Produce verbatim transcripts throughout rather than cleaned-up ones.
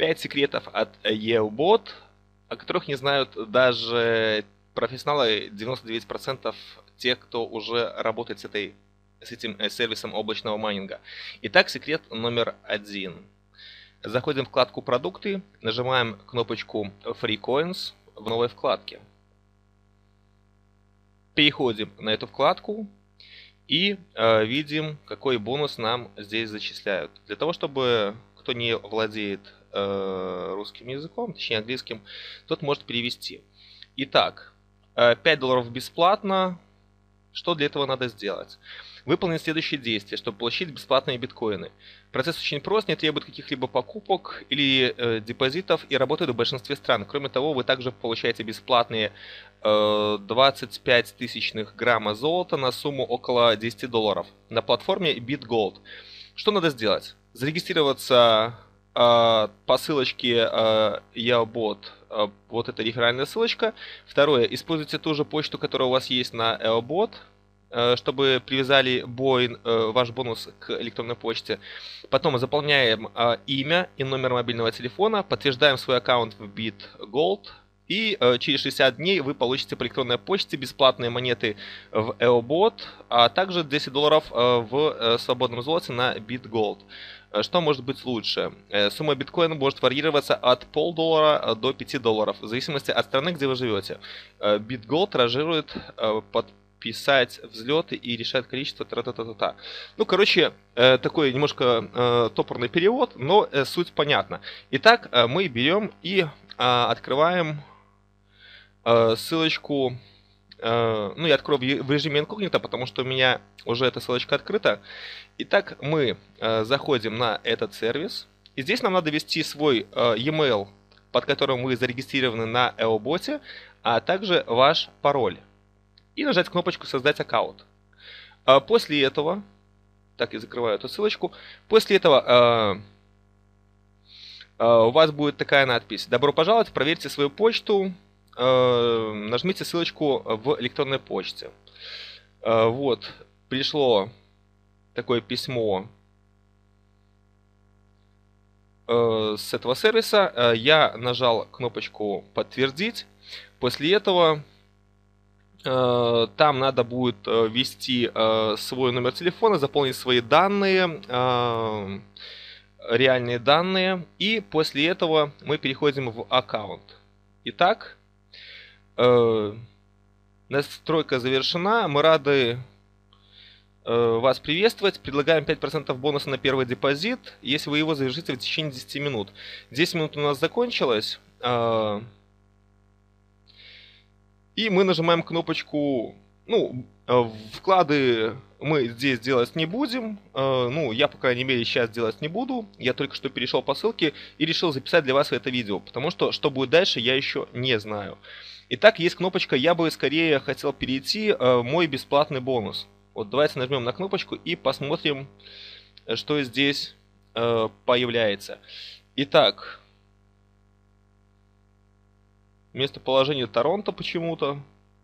пять секретов от EOBot, о которых не знают даже профессионалы, девяносто девять процентов тех, кто уже работает с, этой, с этим сервисом облачного майнинга. Итак, секрет номер один. Заходим в вкладку «Продукты», нажимаем кнопочку Free Coins в новой вкладке. Переходим на эту вкладку и э, видим, какой бонус нам здесь зачисляют. Для того, чтобы кто не владеет э, русским языком, точнее английским, тот может перевести. Итак, э, пять долларов бесплатно. Что для этого надо сделать? Выполнить следующие действия, чтобы получить бесплатные биткоины. Процесс очень прост, не требует каких-либо покупок или э, депозитов и работает в большинстве стран. Кроме того, вы также получаете бесплатные э, двадцать пять тысячных грамма золота на сумму около десяти долларов на платформе BitGold. Что надо сделать? Зарегистрироваться э, по ссылочке э, EOBot. Э, вот эта реферальная ссылочка. Второе. Используйте ту же почту, которая у вас есть на EOBot, чтобы привязали бой, ваш бонус к электронной почте. Потом заполняем имя и номер мобильного телефона, подтверждаем свой аккаунт в BitGold, и через шестьдесят дней вы получите по электронной почте бесплатные монеты в EOBot, а также десять долларов в свободном золоте на BitGold. Что может быть лучше? Сумма биткоина может варьироваться от полдоллара до пяти долларов, в зависимости от страны, где вы живете. BitGold ранжирует под писать взлеты и решать количество тра-та-та-та-та. Ну, короче, э, такой немножко э, топорный перевод, но э, суть понятна. Итак, э, мы берем и э, открываем э, ссылочку. Э, ну, я открою в, в режиме инкогнито, потому что у меня уже эта ссылочка открыта. Итак, мы э, заходим на этот сервис. И здесь нам надо ввести свой э, e-mail, под которым вы зарегистрированы на EOBot, а также ваш пароль. И нажать кнопочку «Создать аккаунт». После этого, так, я закрываю эту ссылочку. После этого э, э, у вас будет такая надпись: «Добро пожаловать, проверьте свою почту, э, нажмите ссылочку в электронной почте». Э, вот, пришло такое письмо э, с этого сервиса. Э, я нажал кнопочку «Подтвердить». После этого там надо будет ввести свой номер телефона, заполнить свои данные, реальные данные, и после этого мы переходим в аккаунт. Итак, настройка завершена. Мы рады вас приветствовать. Предлагаем пять процентов бонуса на первый депозит, если вы его завершите в течение десяти минут. десять минут у нас закончилось. И мы нажимаем кнопочку, ну, вклады мы здесь делать не будем. Ну, я, по крайней мере, сейчас делать не буду. Я только что перешел по ссылке и решил записать для вас это видео, потому что, что будет дальше, я еще не знаю. Итак, есть кнопочка «Я бы скорее хотел перейти в мой бесплатный бонус». Вот давайте нажмем на кнопочку и посмотрим, что здесь появляется. Итак, местоположение Торонто почему-то.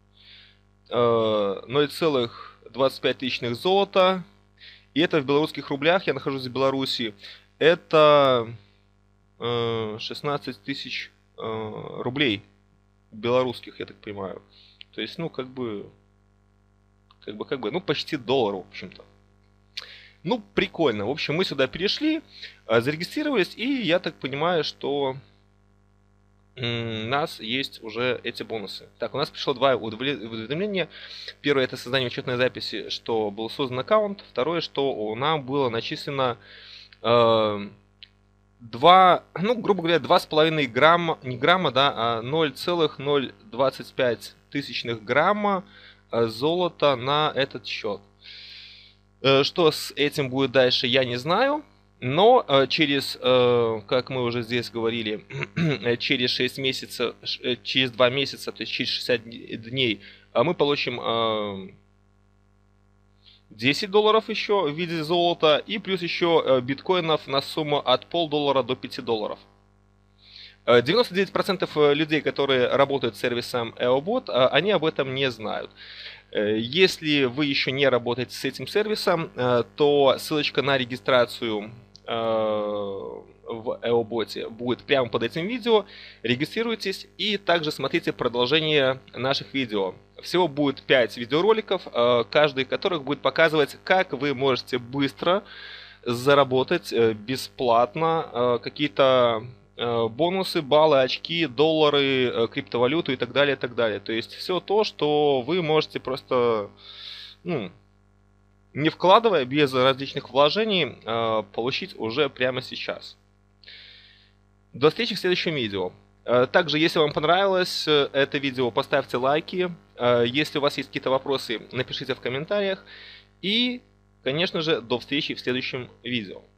ноль целых двадцать пять тысячных золота. И это в белорусских рублях. Я нахожусь в Беларуси. Это шестнадцать тысяч рублей белорусских, я так понимаю. То есть, ну, как бы, как бы, как бы, ну, почти доллар, в общем-то. Ну, прикольно. В общем, мы сюда перешли, зарегистрировались, и я так понимаю, что у нас есть уже эти бонусы. Так, у нас пришло два уведомления. Первое — это создание учетной записи, что был создан аккаунт. Второе, что нам было начислено э, два, ну, грубо говоря, два с половиной грамма, не грамма, да, а ноль целых ноль двадцать пять тысячных грамма золота на этот счет. Что с этим будет дальше, я не знаю. Но через, как мы уже здесь говорили, через шесть месяцев, через два месяца, то есть через шестьдесят дней, мы получим десять долларов еще в виде золота и плюс еще биткоинов на сумму от полдоллара до пяти долларов. девяносто девять процентов людей, которые работают с сервисом EOBot, они об этом не знают. Если вы еще не работаете с этим сервисом, то ссылочка на регистрацию в в Эоботе будет прямо под этим видео. Регистрируйтесь и также смотрите продолжение наших видео. Всего будет пять видеороликов, каждый из которых будет показывать, как вы можете быстро заработать бесплатно какие-то бонусы, баллы, очки, доллары, криптовалюту и так далее, и так далее. То есть все то, что вы можете просто, ну, не вкладывая, без различных вложений, получить уже прямо сейчас. До встречи в следующем видео. Также, если вам понравилось это видео, поставьте лайки. Если у вас есть какие-то вопросы, напишите в комментариях. И, конечно же, до встречи в следующем видео.